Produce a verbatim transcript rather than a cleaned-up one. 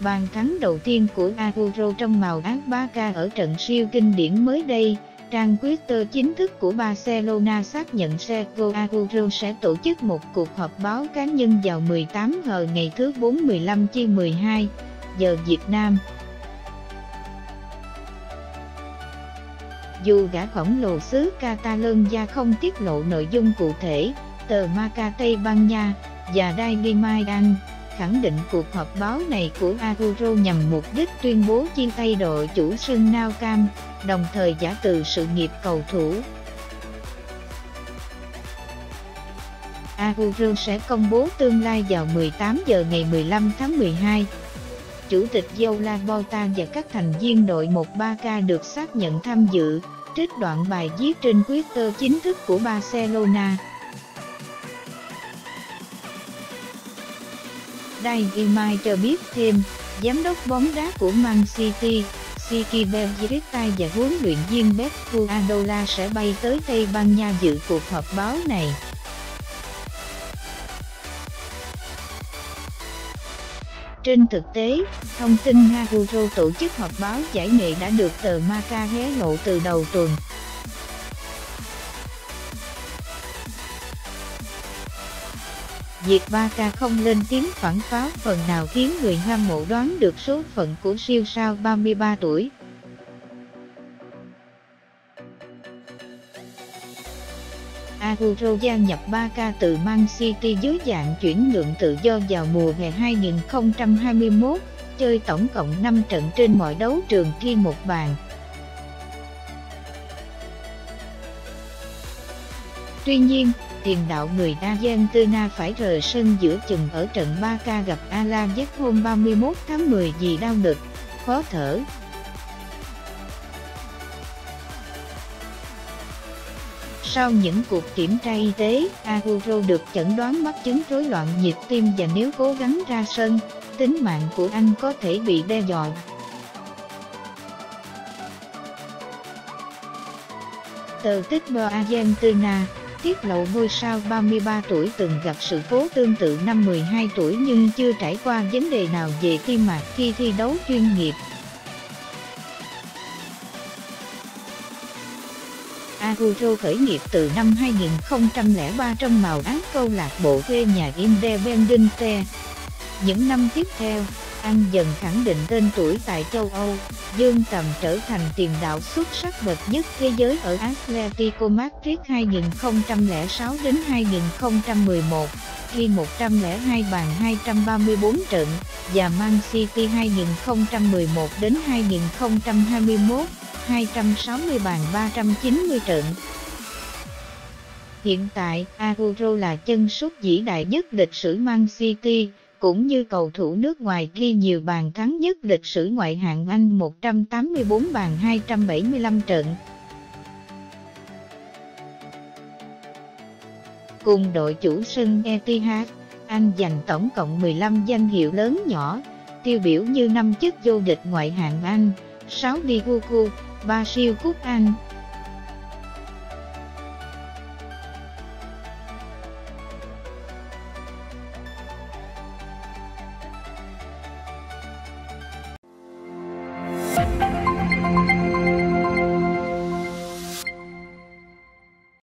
Bàn thắng đầu tiên của Agüero trong màu áo Barca ở trận siêu kinh điển mới đây, trang Twitter chính thức của Barcelona xác nhận Sergio Agüero sẽ tổ chức một cuộc họp báo cá nhân vào mười tám giờ ngày thứ Bốn mười lăm tháng mười hai, giờ Việt Nam. Dù gã khổng lồ xứ Catalonia không tiết lộ nội dung cụ thể, tờ Marca Tây Ban Nha và Daily Mail Anh khẳng định cuộc họp báo này của Agüero nhằm mục đích tuyên bố chia tay đội chủ sân Nou Camp, đồng thời giã từ sự nghiệp cầu thủ. Agüero sẽ công bố tương lai vào mười tám giờ ngày mười lăm tháng mười hai. Chủ tịch Joan Laporta và các thành viên đội một Barca được xác nhận tham dự, trích đoạn bài viết trên Twitter chính thức của Barcelona. Daily Mail cho biết thêm, giám đốc bóng đá của Man City, Siki Begiristain và huấn luyện viên Pep Guardiola sẽ bay tới Tây Ban Nha dự cuộc họp báo này. Trên thực tế, thông tin Agüero tổ chức họp báo giải nghệ đã được tờ Marca hé lộ từ đầu tuần. Việc Barca không lên tiếng phản pháo phần nào khiến người hâm mộ đoán được số phận của siêu sao ba mươi ba tuổi. Agüero gia nhập Barca từ Man City dưới dạng chuyển nhượng tự do vào mùa hè hai nghìn không trăm hai mươi mốt, chơi tổng cộng năm trận trên mọi đấu trường, ghi một bàn. Tuy nhiên, tiền đạo người Argentina phải rời sân giữa chừng ở trận Barca gặp Alaves hôm ba mươi mốt tháng mười vì đau ngực, khó thở. Sau những cuộc kiểm tra y tế, Agüero được chẩn đoán mắc chứng rối loạn nhịp tim và nếu cố gắng ra sân, tính mạng của anh có thể bị đe dọa. Tờ Football Argentina tiết lộ ngôi sao ba mươi ba tuổi từng gặp sự cố tương tự năm mười hai tuổi nhưng chưa trải qua vấn đề nào về tim mạch khi thi đấu chuyên nghiệp. Agüero khởi nghiệp từ năm hai nghìn không trăm lẻ ba trong màu áo câu lạc bộ thuê nhà Independiente. Những năm tiếp theo, anh dần khẳng định tên tuổi tại châu Âu, vươn tầm trở thành tiền đạo xuất sắc bậc nhất thế giới ở Atletico Madrid hai nghìn không trăm lẻ sáu đến hai nghìn không trăm mười một, ghi một trăm lẻ hai bàn hai trăm ba mươi tư trận, và Man City hai nghìn không trăm mười một đến hai nghìn không trăm hai mươi mốt, hai trăm sáu mươi bàn ba trăm chín mươi trận. Hiện tại, Agüero là chân sút vĩ đại nhất lịch sử Man City, cũng như cầu thủ nước ngoài ghi nhiều bàn thắng nhất lịch sử ngoại hạng Anh một trăm tám mươi tư bàn hai trăm bảy mươi lăm trận. Cùng đội chủ sân Etihad, anh giành tổng cộng mười lăm danh hiệu lớn nhỏ, tiêu biểu như năm chức vô địch ngoại hạng Anh, sáu Liverpool, ba siêu cúp Anh,